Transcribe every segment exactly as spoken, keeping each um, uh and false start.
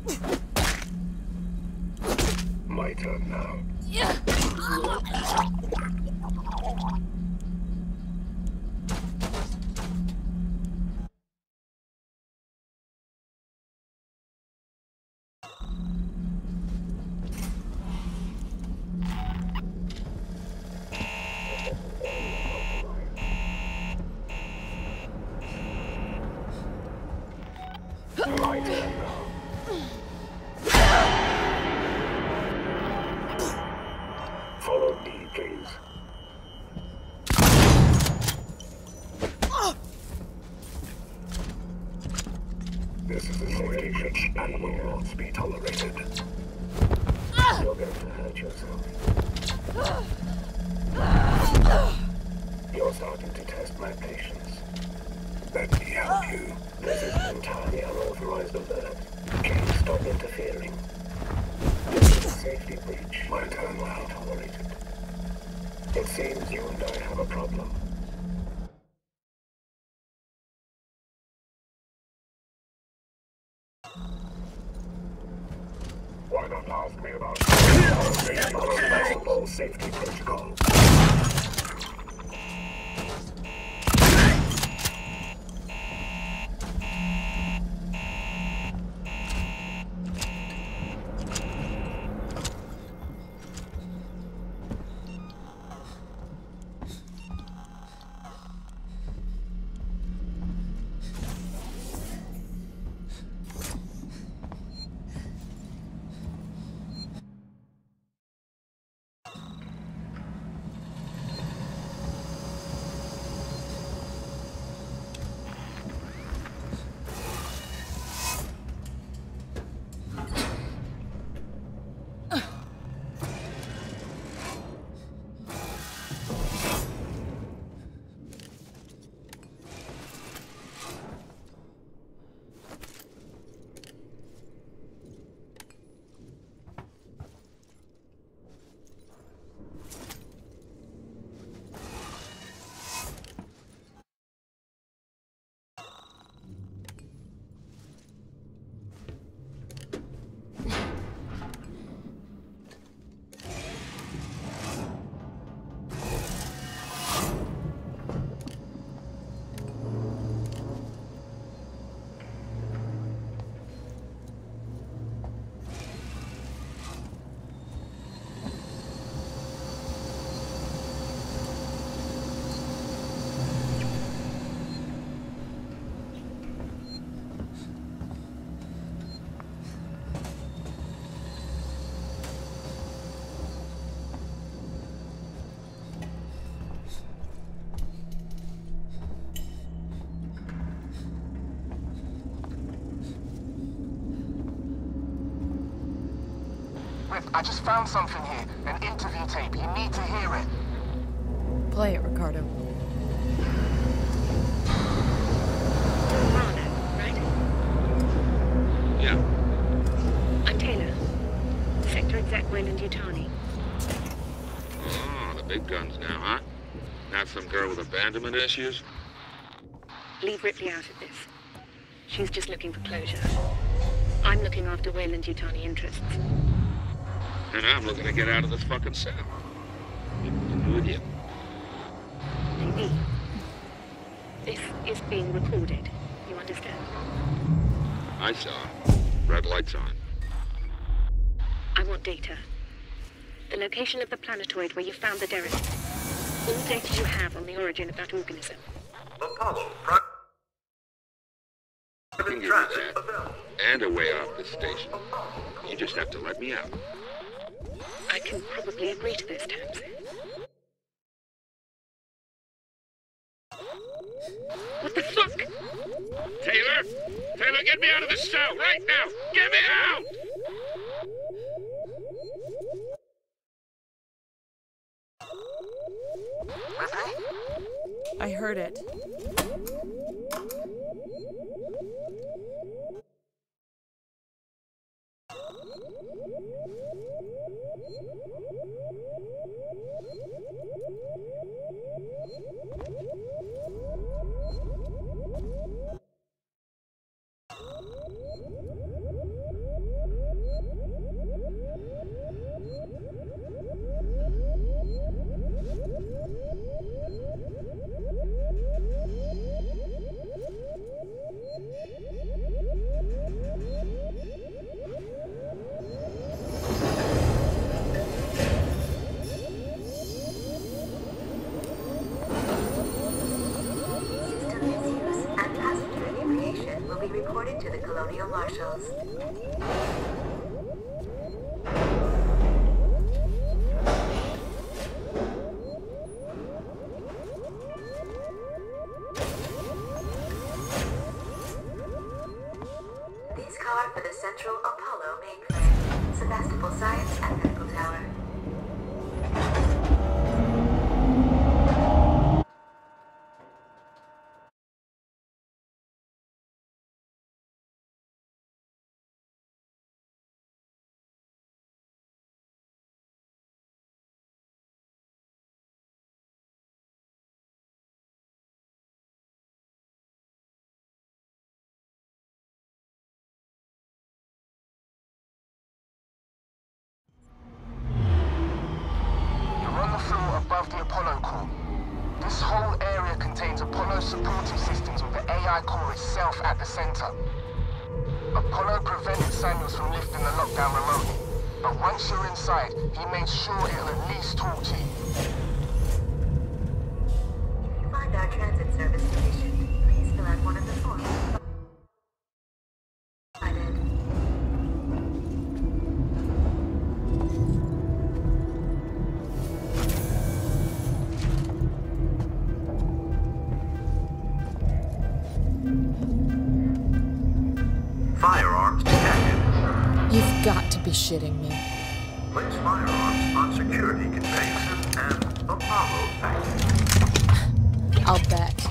My turn now. My turn now. Follow me, please. This is a safety breach and will not be tolerated. You're going to hurt yourself. You're starting to test my patience. Let me help you. This is an entirely unauthorized alert. Please stop interfering. This is a safety breach. My turn will not tolerate it. It seems you and I have a problem. Why not ask me about the safety protocol? I just found something here, an interview tape. You need to hear it. Play it, Ricardo. Rana, right? Yeah. I'm Taylor. Sector Exec Weyland-Yutani. Oh, the big guns now, huh? Not some girl with abandonment issues? Leave Ripley out of this. She's just looking for closure. I'm looking after Weyland-Yutani interests. And I'm looking to get out of this fucking cell. You with you? Maybe. This is being recorded. You understand? I saw. Red lights on. I want data. The location of the planetoid where you found the derrick. All data you have on the origin of that organism. Apollo, I can give you that. And a way off this station. You just have to let me out. I can probably agree to those terms. What the fuck? Taylor! Taylor, get me out of the cell right now! Get me out! I heard it. reported to the Colonial Marshals. These card for the Central Apollo mainframe, Sebastopol Science and Medical Tower. Above the Apollo core. This whole area contains Apollo supporting systems with the A I core itself at the center. Apollo prevented Samuels from lifting the lockdown remotely, but once you're inside, he made sure it'll at least talk to you. If you find our transit service sufficient, please fill out one of the forms. Firearms detected. You've got to be shitting me. Place firearms on security conveyances and Apollo package. I'll bet.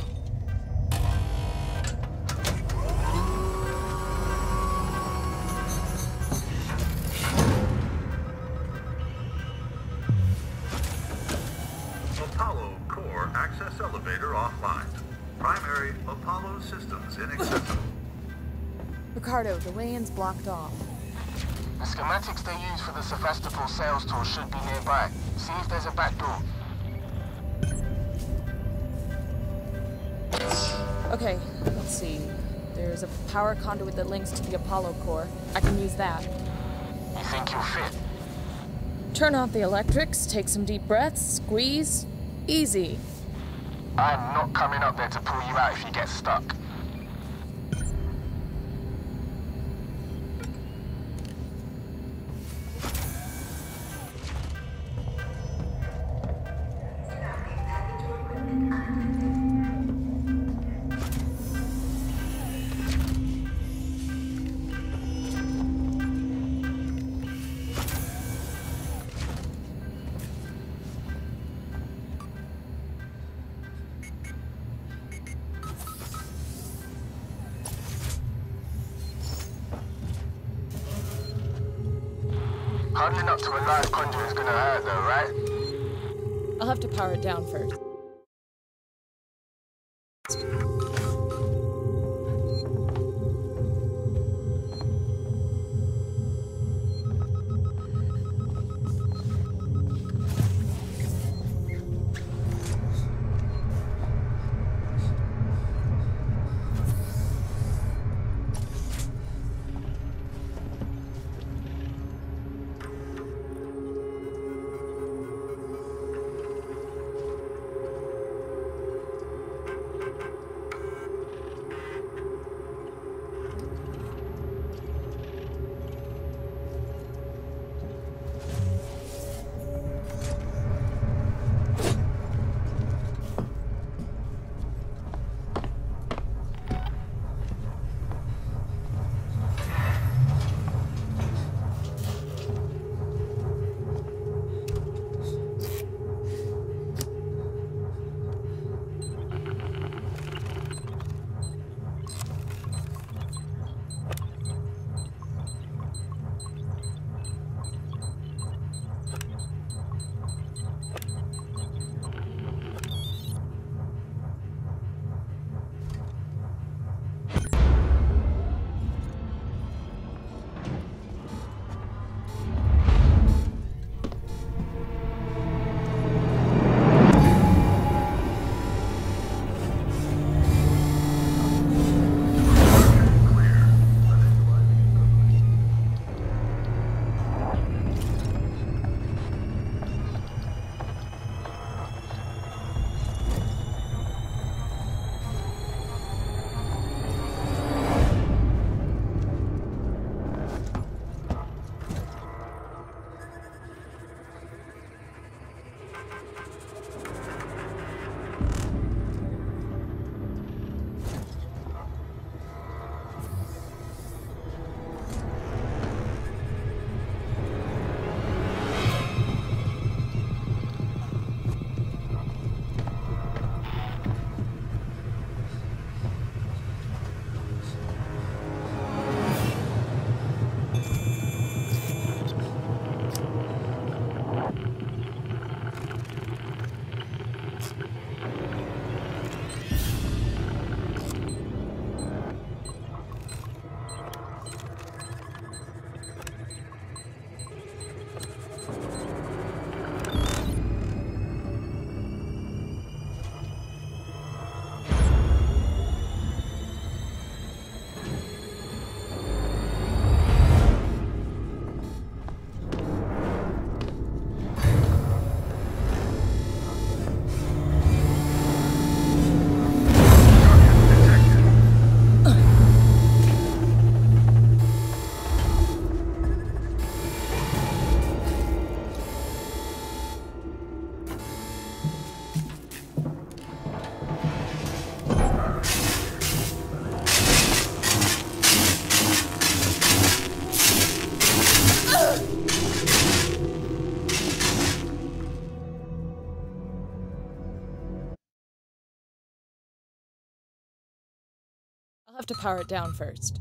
Apollo core access elevator offline. Primary Apollo systems inaccessible. Ricardo, the way-in's blocked off. The schematics they use for the Sebastopol sales tour should be nearby. See if there's a back door. Okay, let's see. There's a power conduit that links to the Apollo core. I can use that. You think you'll fit? Turn off the electrics, take some deep breaths, squeeze. Easy. I'm not coming up there to pull you out if you get stuck. Huddling up to a live conduit is gonna hurt though, right? I'll have to power it down first. I'll have to power it down first.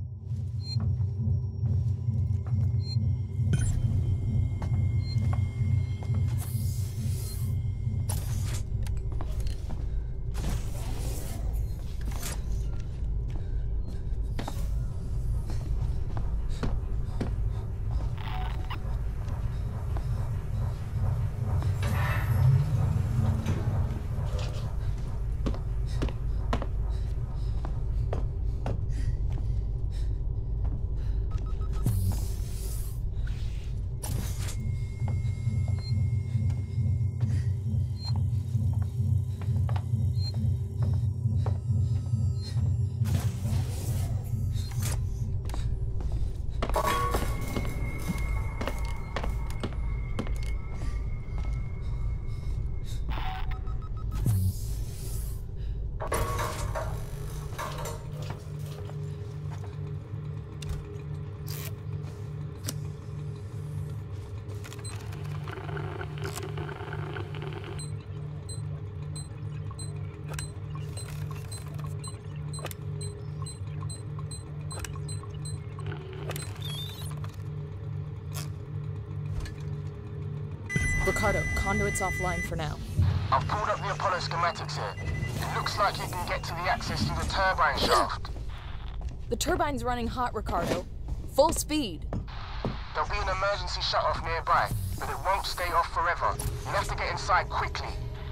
Ricardo, conduit's offline for now. I've pulled up the Apollo schematics here. It looks like you can get to the access through the turbine shaft. The turbine's running hot, Ricardo. Full speed. There'll be an emergency shut-off nearby, but it won't stay off forever. You'll have to get inside quickly.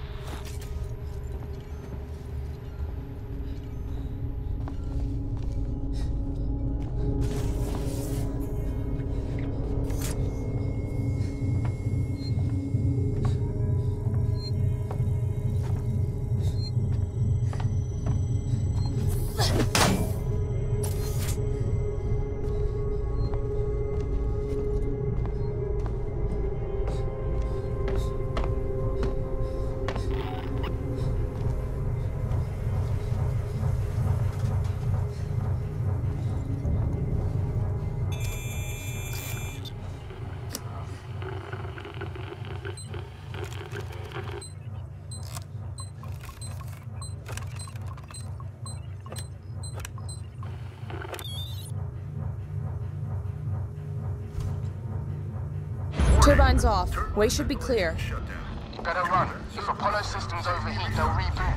Turbine's off. Way should be clear. You better run. If Apollo systems overheat, they'll reboot.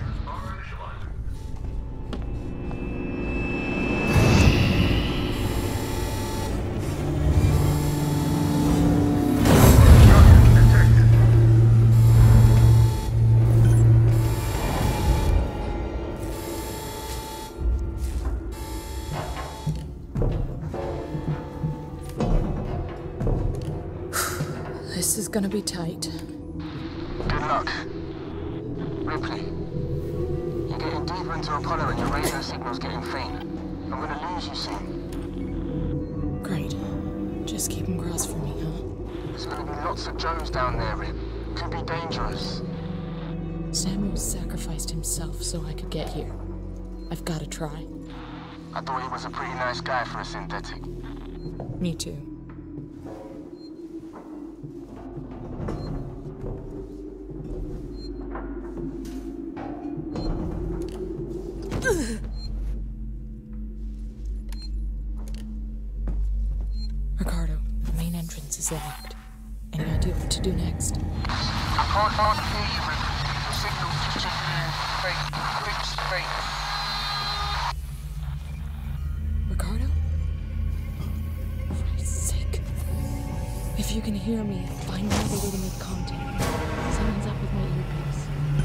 This is gonna be tight. Good luck. Ripley, you're getting deeper into Apollo and your radio signal's getting faint. I'm gonna lose you soon. Great. Just keep him crossed for me, huh? There's gonna be lots of Joes down there, Rip. Could be dangerous. Samuel sacrificed himself so I could get here. I've gotta try. I thought he was a pretty nice guy for a synthetic. Me too. Ricardo, the main entrance is locked. Any idea what to do next? I can't hardly hear you, Rip. The signal's just faint, fixed faint. Ricardo? For Christ's sake. If you can hear me, find another way to make contact. Something's up with my earpiece.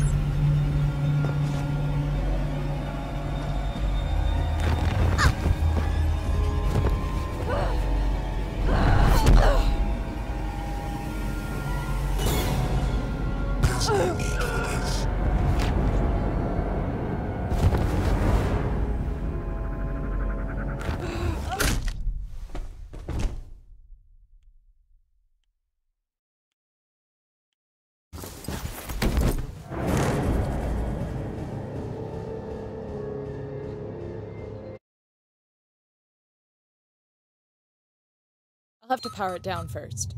I'll have to power it down first.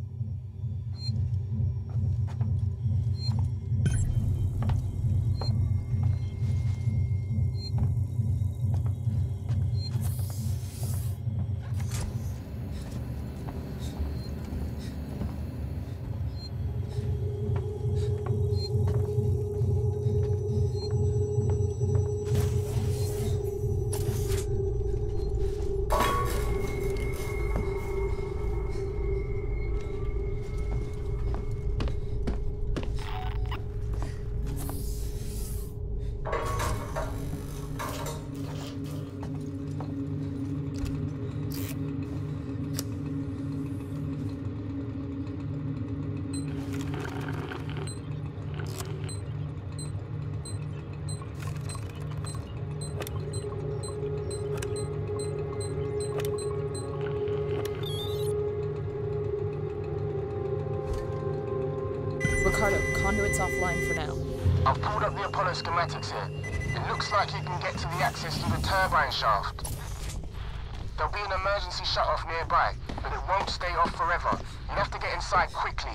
Ricardo, conduit's offline for now. I've pulled up the Apollo schematics here. It looks like you can get to the access through the turbine shaft. There'll be an emergency shut-off nearby, but it won't stay off forever. You have to get inside quickly.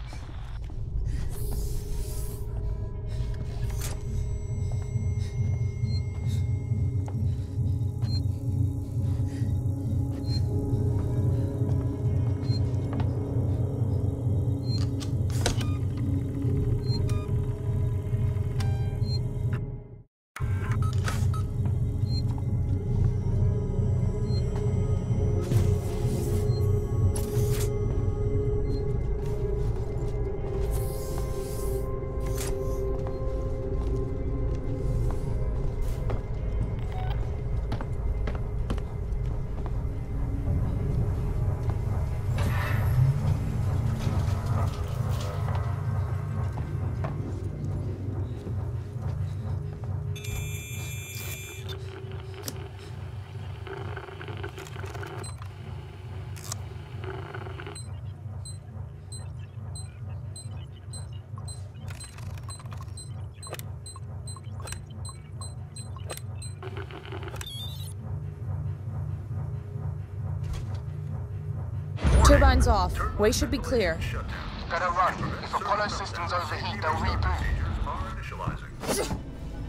Turbines off. Way should be clear. Better run. If Apollo systems overheat, they'll reboot. Are initializing.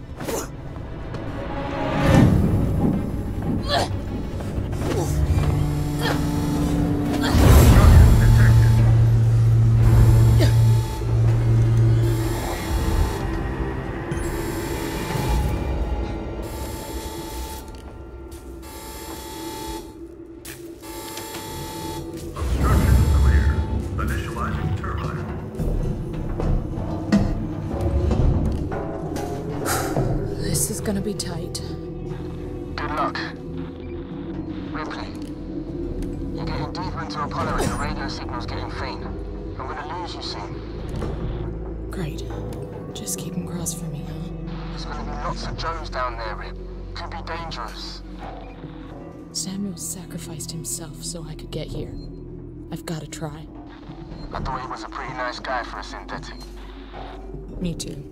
Gonna be tight. Good luck. Ripley, you're getting deeper into Apollo and the radio signal's getting faint. I'm gonna lose you soon. Great. Just keep them crossed for me, huh? There's gonna be lots of Joes down there, Rip. Could be dangerous. Samuel sacrificed himself so I could get here. I've gotta try. I thought he was a pretty nice guy for a synthetic. Me too.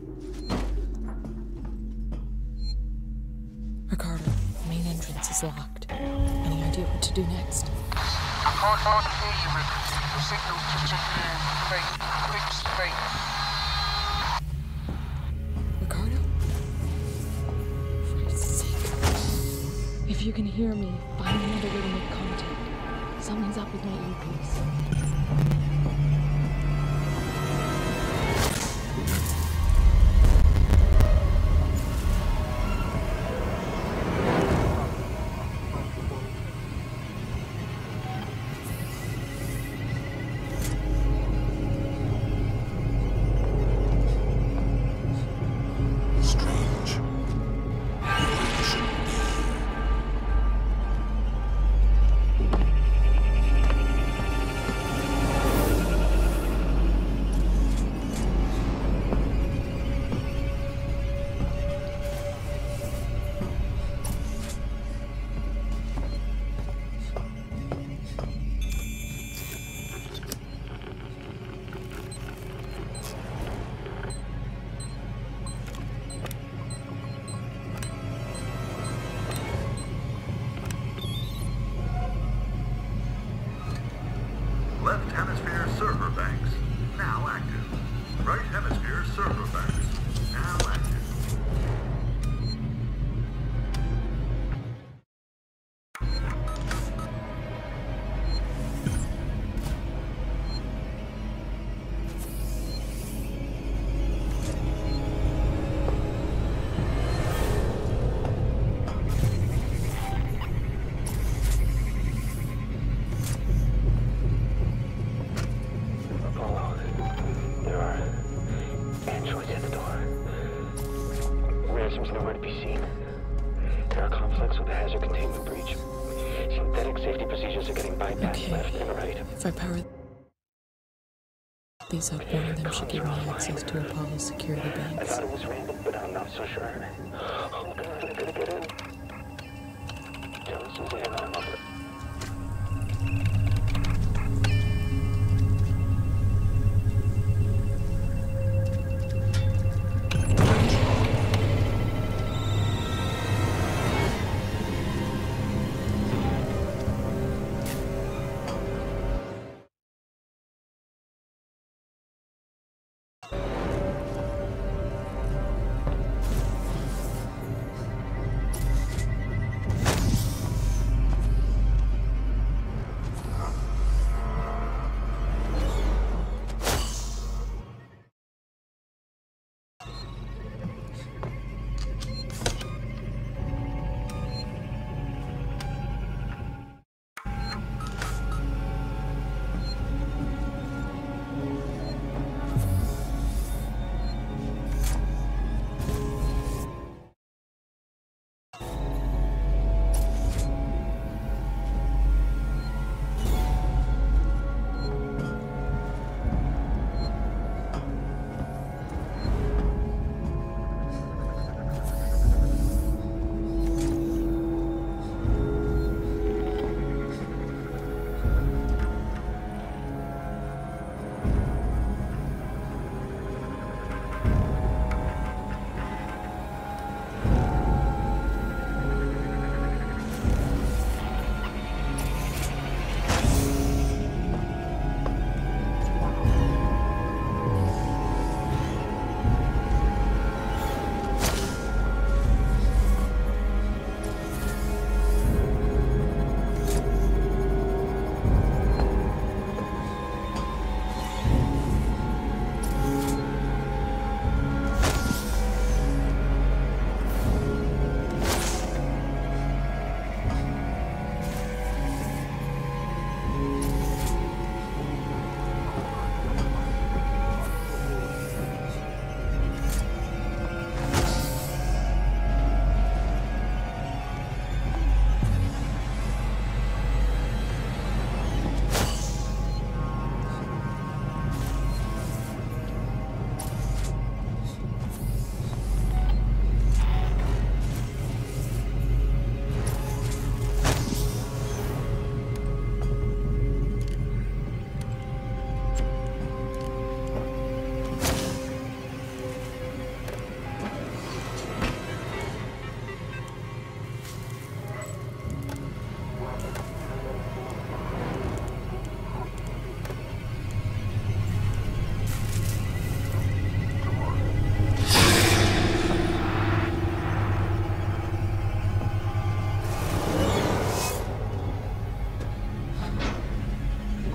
Ricardo, the main entrance is locked. Any idea what to do next? I can't hardly hear you, Ripley. The signal's just faint, faint, faint. Ricardo? For Christ's sake. If you can hear me, find another way to make contact. Something's up with my earpiece. Left hemisphere server banks, now active. Right hemisphere server banks, now active. Seems nowhere to be seen. There are conflicts with a hazard containment breach. Synthetic safety procedures are getting bypassed Okay. left and right. If I power these up, one of them should give me access to Apollo's security I banks. thought it was random, but I'm not so sure. Oh god, I gotta get in. Tell Suzanne I'm up.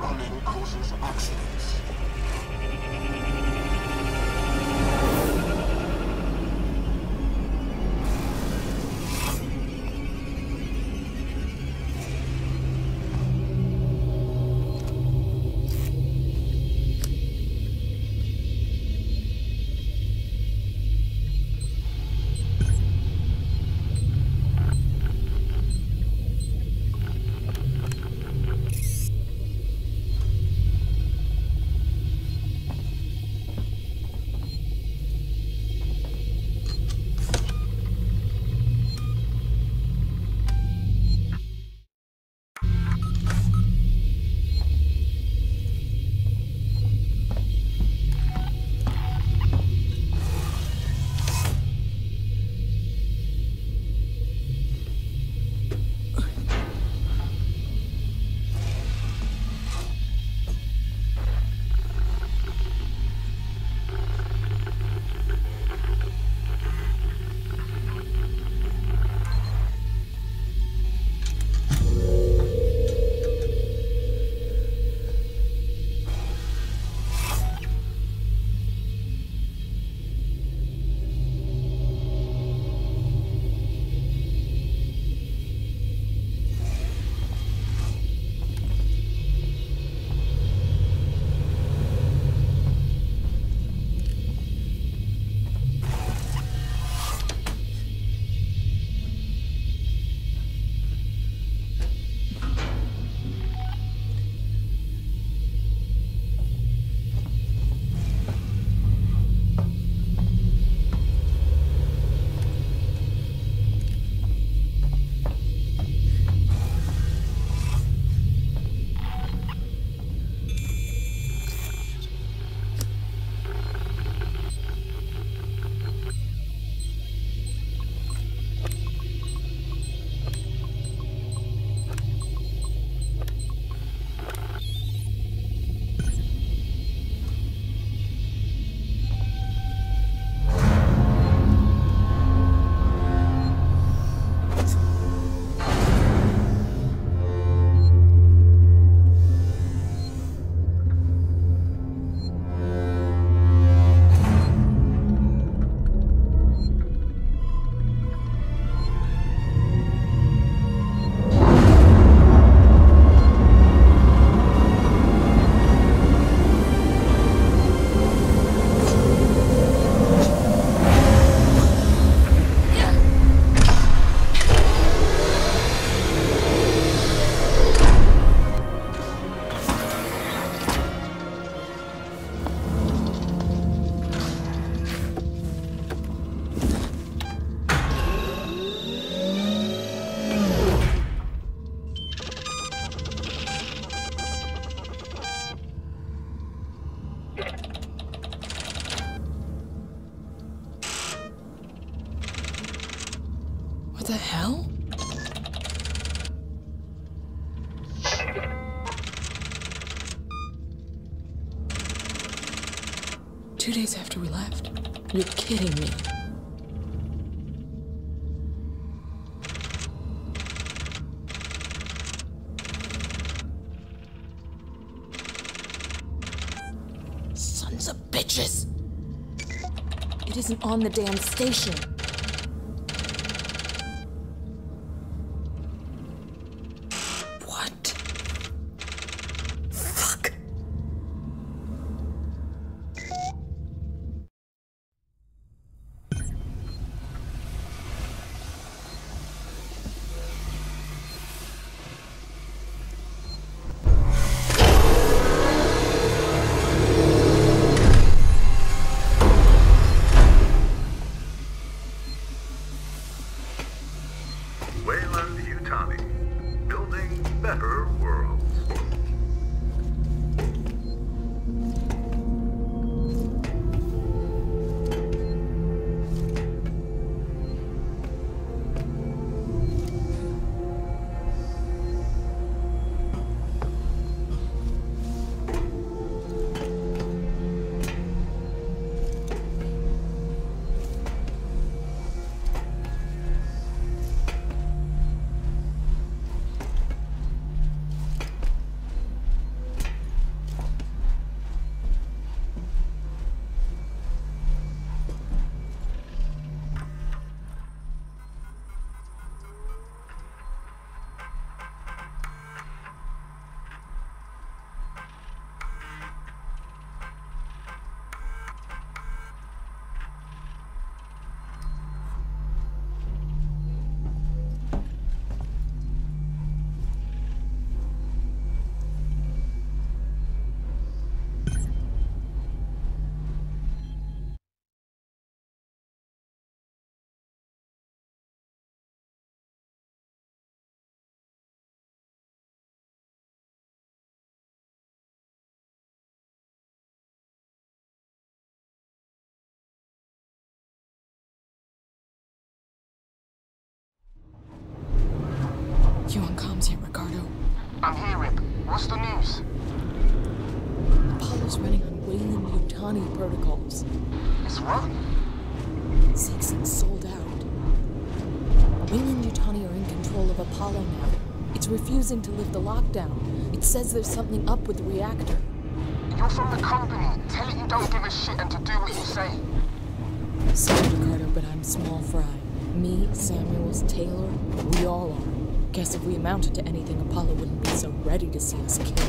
Running causes accidents. What the hell? Two days after we left? You're kidding me. Sons of bitches! It isn't on the damn station. What? Fuck. Weyland-Yutani, building better worlds. You on comms yet, Ricardo? I'm here, Rip. What's the news? Apollo's running on Weyland-Yutani protocols. It's what? Seegson sold out. Weyland-Yutani are in control of Apollo now. It's refusing to lift the lockdown. It says there's something up with the reactor. You're from the company. Tell it you don't give a shit and to do what you say. Sorry, Ricardo, but I'm small fry. Me, Samuels, Taylor, we all are. Guess if we amounted to anything, Apollo wouldn't be so ready to see us killed.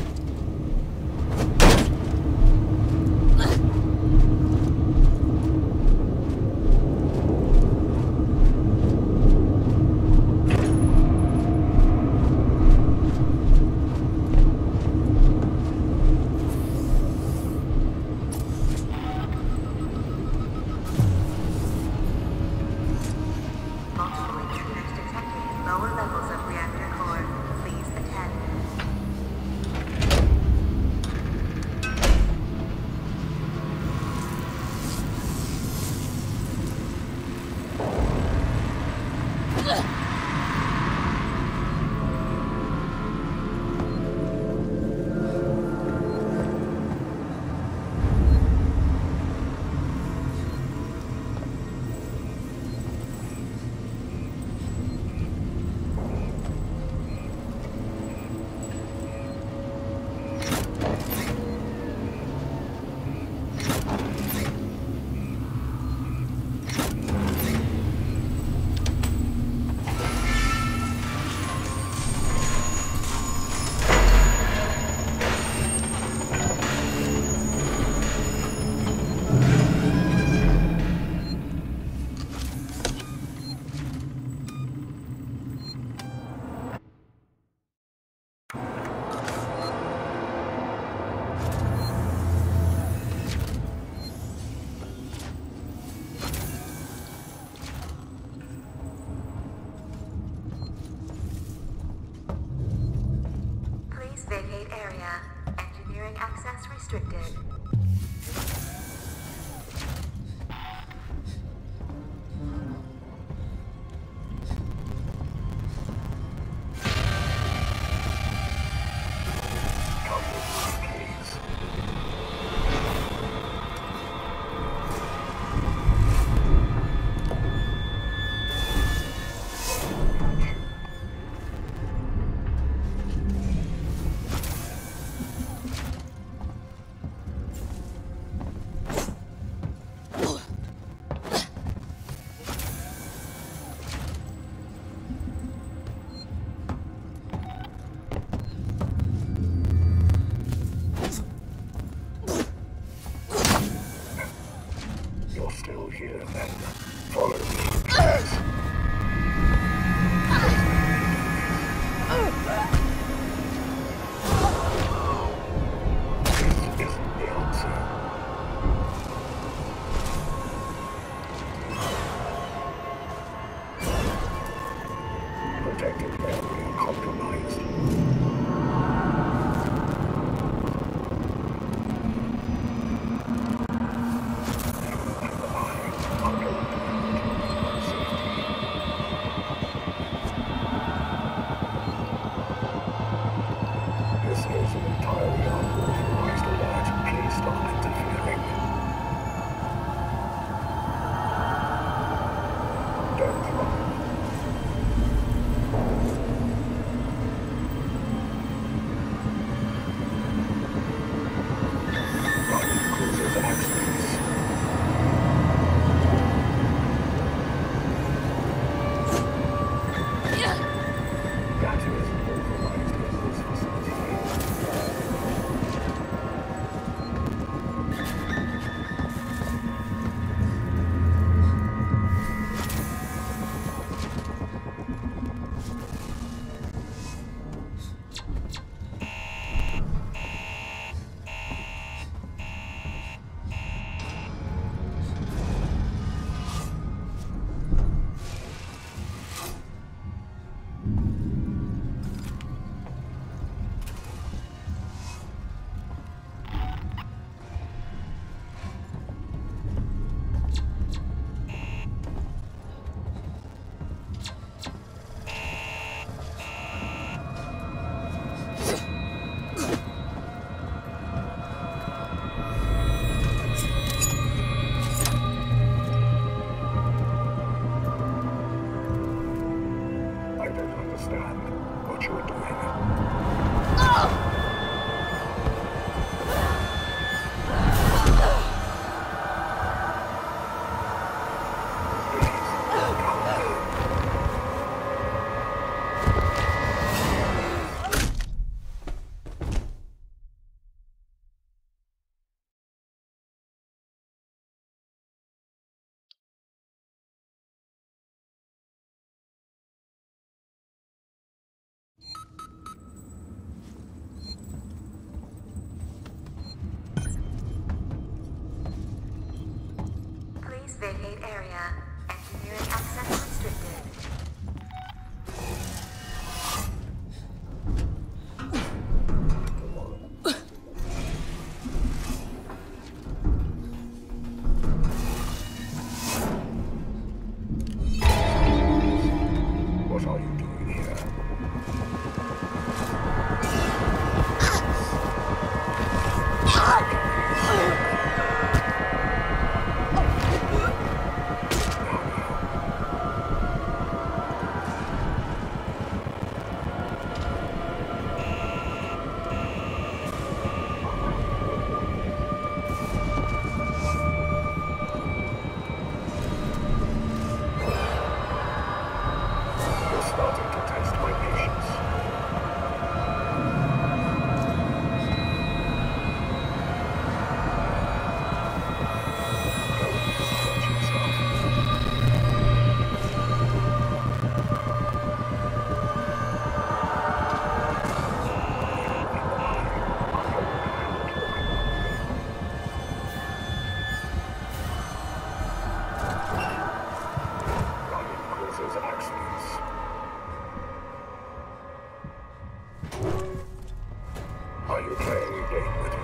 Multiple intruders detected. Lower levels of reactor core. Please attend. Please vacate area. Engineering access restricted. Come with me, please. Vacate area. Engineering access restricted. What are you doing here? You're starting to test my patience. Go hurt yourself. Running causes accidents. Are you playing a game with me?